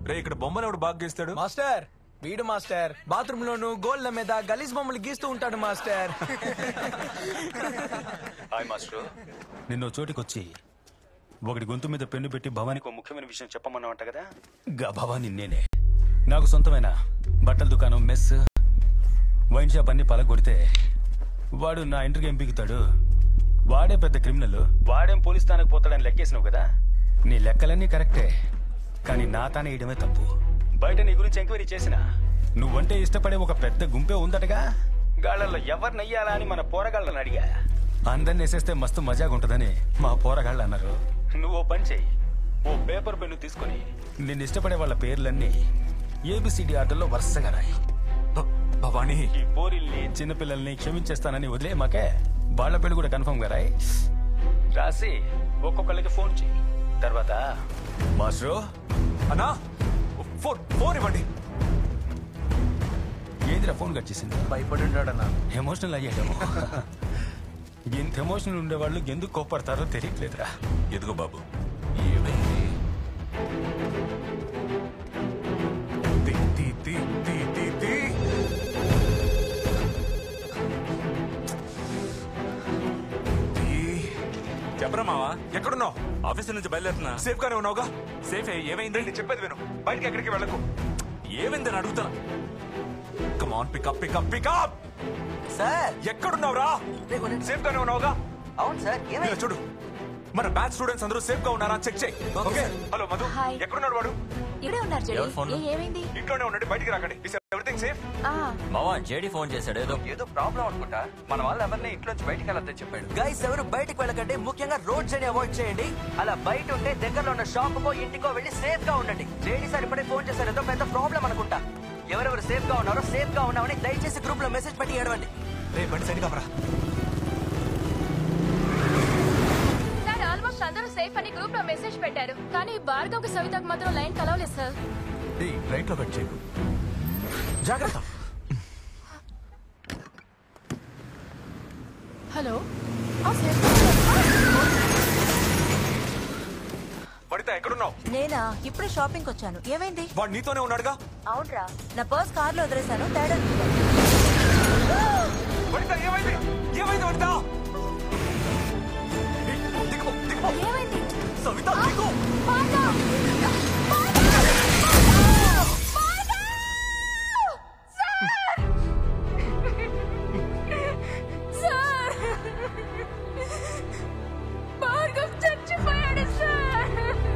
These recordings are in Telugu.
రే ఇక్కడ బొమ్మలు ఎవడు బాగా గీస్తాడు? మాస్టర్ వీడు మాస్టర్. బాత్రూమ్ లోను గోల్డ్ల మీద గలీజ్ బొమ్మలు గీస్తూ ఉంటాడు మాస్టర్. Hi master. నిన్న చోటికొచ్చి ఒకటి గొంతు మీద పెన్ను పెట్టి భవానికి ఒక ముఖ్యమైన విషయం చెప్పమన్నావంట కదా. భవాని నేనే. నాకు సొంతమైన బట్టల దుకాణం, మెస్, వైన్ షాప్ అన్ని పలగొడితే వాడు నా ఇంటికి ఏం పీకుతాడు? వాడే పెద్ద క్రిమినల్. వాడేం పోలీస్ స్థానానికి పోతాడని లెక్కేసినావు కదా. నీ లెక్కలన్నీ కరెక్టే, కానీ నా తానే వేయడమే తప్పు. బయట నీ గురించి ఎంక్వైరీ చేసినా నువ్వంటే ఇష్టపడే ఒక పెద్ద గుంపే ఉందటగా. గాళ్ళల్లో ఎవరినయ్యాలా అని మన పోరగాళ్ళని అడిగా. అందరిని వేసేస్తే మస్తు మజాగా ఉంటుందని మా పోరగాళ్ళు అన్నారు. నువ్వు ఓ పని చెయ్యి, ఓ పేపర్ పెన్ను తీసుకుని నిన్ను ఇష్టపడే వాళ్ళ పేర్లన్నీ ఏబిసిడి ఆర్డర్లో వరుసగా రాయి. భవానీ, ఈ పోరిల్ని చిన్నపిల్లల్ని క్షమించేస్తానని వదిలే మాకే. వాళ్ళ పెళ్లి కూడా కన్ఫర్మ్ గా రాయి. రాసి ఒక్కొక్కళ్ళకి ఫోన్ చెయ్యి. తర్వాత మాస్టరు అన్నా ఫోన్ ఇవ్వండి. ఏందిరా ఫోన్ కట్ చేసింది? భయపడి ఉంటాడన్నా. ఎమోషనల్ అయ్యాడేమో. ఎంత ఎమోషనల్ ఉండేవాళ్ళు ఎందుకు కోపడతారో తెలియట్లేదురా. ఎదుగో బాబు, ఏమైంది? చెప్పరా మావా, ఎక్కడున్నావు? ఆఫీస్ నుంచి బయలుదేరుతున్నా. సేఫ్ గానే ఉన్నావుగా? సేఫ్. ఏమైంది? నేను చెప్పేది విను, బయటికి ఎక్కడికి వెళ్ళకు. ఏమైందని అడుగుతా. Come on, pick up pick up pick up. Sir ఎక్కడున్నావురా? సేఫ్ గానే ఉన్నావుగా? అవును సార్. ఇలా చూడు, మన బ్యాచ్ స్టూడెంట్స్ అందరూ సేఫ్ గా ఉన్నారా చెక్ చేయి. ఓకే. హలో మధు, ఎక్కడున్నాడు వాడు? ఇక్కడే ఉన్నారు జేడీ. ఏమైంది? ఇంట్లోనే ఉండండి, బయటికి రాకండి. Is everything safe? మావా జేడీ ఫోన్ చేశాడు. ఏదో ప్రాబ్లం అనుకుంటా. మన వాళ్ళు ఎవరిని ఇంట్లోంచి బయటికి వెళ్ళొద్దని చెప్పాడు. గైస్ ఎవరు బయటికి వెళ్ళకండి, ముఖ్యంగా రోడ్స్ అని అవాయిడ్ చేయండి. అలా బయట ఉంటే దగ్గరలో ఉన్న షాప్ కో ఇంటికో వెళ్ళి సేఫ్ గా ఉండండి. జేడీ సార్ ఇప్పుడే ఫోన్ చేశారు, ఏదో పెద్ద ప్రాబ్లం అనుకుంటా. ఎవరెవరు సేఫ్ గా ఉన్నారో సేఫ్ గా ఉన్నామని దయచేసి గ్రూప్ లో మెసేజ్ పెట్టి ఏడవండి. రే బండి సైడ్ కామరా. సార్ ఆల్మోస్ట్ అందరూ సేఫ్ అని గ్రూప్ లో మెసేజ్ పెట్టారు, కానీ భార్గవ్ సవితకు మాత్రం లైన్ కలవలేదు సార్. రైట్ లో కట్ చేయకు, జాగ్రత్త. హలో వనిత ఎక్కడున్నావు? నేనా? ఇప్పుడే షాపింగ్ వచ్చాను. ఏమైంది? వాడు నీతోనే ఉన్నాడుగా? అవునరా, నా పర్స్ కార్ లో వదిలేశాను. తేడా వనిత ఏమైంది? ఏమైంది వనిత? దిగు దిగు. ఏమైంది? సవిత దిగు. భార్గవ్ చచ్చిపోయాడు సార్.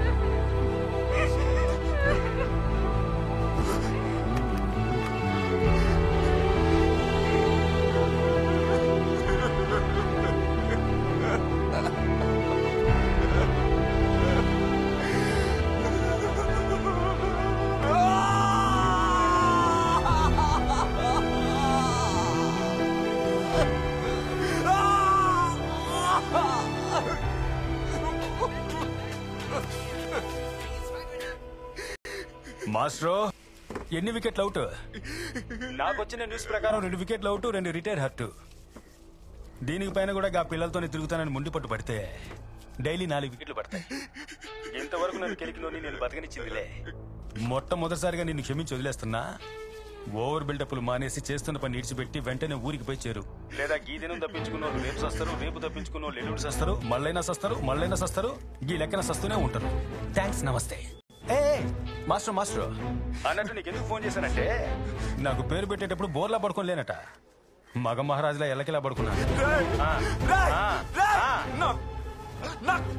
మాస్ట్రో, ఎన్ని వికెట్లు అవుట్? నాకు వచ్చిన న్యూస్ ప్రకారం 2 వికెట్లు అవుట్, 2 రిటైర్ హర్ట్. దీనికి పైన కూడా ఆ పిల్లలతోనే తిరుగుతానని ముండి పట్టు పడితే డైలీ 4 వికెట్లు పడతాయి. ఇంతవరకు నన్ను కెలికినోని నేను బతకనిచ్చిందిలే. మొట్టమొదటిసారిగా నిన్ను క్షమించి వదిలేస్తున్నా. ఓవర్ బిల్డప్లు మానేసి చేస్తున్న పని ఇడిచిపెట్టి వెంటనే ఊరికి పోయి చేరు. లేదా ఈ దినం తప్పించుకున్నోళ్ళు రేపు సస్తారు, రేపు తప్పించుకున్నోళ్ళు ఎల్లుండి సస్తారు, మళ్ళైనా సస్తారు, ఈ లెక్కన సస్తూనే ఉంటారు. థ్యాంక్స్, నమస్తే. మాస్టర్ మాస్టర్ అన్నట్టు నీకు ఎందుకు ఫోన్ చేశానంటే, నాకు పేరు పెట్టేటప్పుడు బోర్లా పడుకొని లేనట, మగ మహారాజులా ఎల్లకిలా పడుకున్నాను.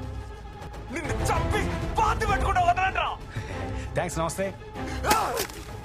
నిన్ను చంపి పాతి పెట్టుకుంటా వదలంట్రా. థ్యాంక్స్, నమస్తే.